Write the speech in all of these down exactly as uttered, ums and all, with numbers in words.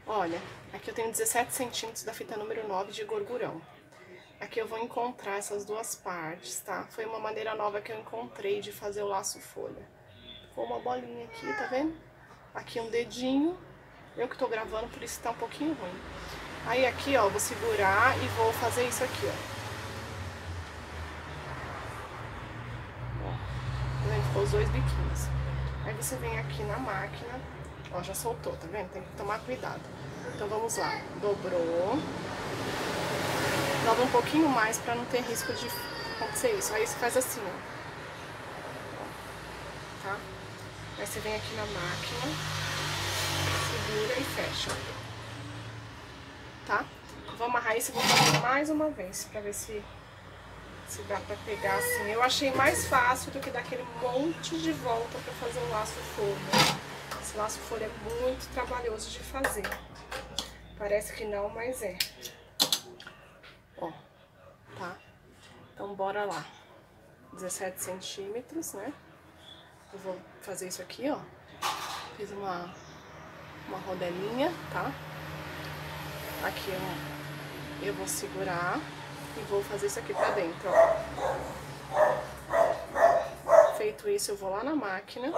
Olha, aqui eu tenho dezessete centímetros da fita número nove de gorgurão. Aqui eu vou encontrar essas duas partes, tá? Foi uma maneira nova que eu encontrei de fazer o laço folha. Ficou uma bolinha aqui, tá vendo? Aqui um dedinho. Eu que tô gravando, por isso tá um pouquinho ruim. Aí aqui, ó, eu vou segurar e vou fazer isso aqui, ó. Ó, tá vendo? Ficou os dois biquinhos. Aí você vem aqui na máquina, ó, já soltou, tá vendo? Tem que tomar cuidado. Então vamos lá, dobrou. Dobra um pouquinho mais pra não ter risco de acontecer isso. Aí você faz assim, ó. Tá? Aí você vem aqui na máquina, segura e fecha. Tá? Vou amarrar isso e vou fazer mais uma vez pra ver se, se dá pra pegar assim. Eu achei mais fácil do que dar aquele monte de volta pra fazer o laço folha. Esse laço folha é muito trabalhoso de fazer. Parece que não, mas é. Ó, tá? Então bora lá. dezessete centímetros, né? Eu vou fazer isso aqui, ó. Fiz uma, uma rodelinha, tá? Aqui eu, eu vou segurar e vou fazer isso aqui pra dentro, ó. Feito isso, eu vou lá na máquina.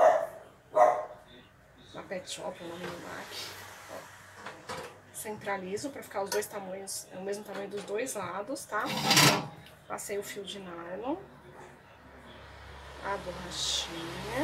Na Pet Shop, na Minimac. Centralizo pra ficar os dois tamanhos, o mesmo tamanho dos dois lados, tá? Passei o fio de nylon. A borrachinha.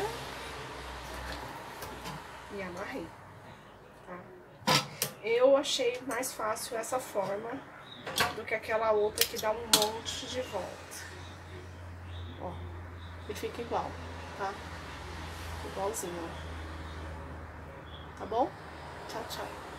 E amarrei, tá? Eu achei mais fácil essa forma do que aquela outra que dá um monte de volta. Ó, e fica igual, tá? Igualzinho, ó. Tá bom? Tchau, tchau.